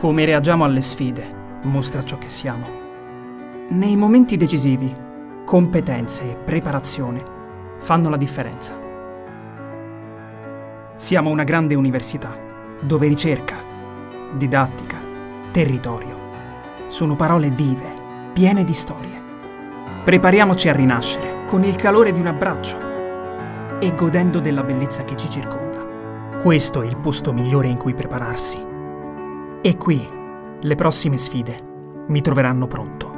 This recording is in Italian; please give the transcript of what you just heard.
Come reagiamo alle sfide mostra ciò che siamo. Nei momenti decisivi, competenze e preparazione fanno la differenza. Siamo una grande università, dove ricerca, didattica, territorio sono parole vive, piene di storie. Prepariamoci a rinascere con il calore di un abbraccio e godendo della bellezza che ci circonda. Questo è il posto migliore in cui prepararsi. E qui le prossime sfide mi troveranno pronto.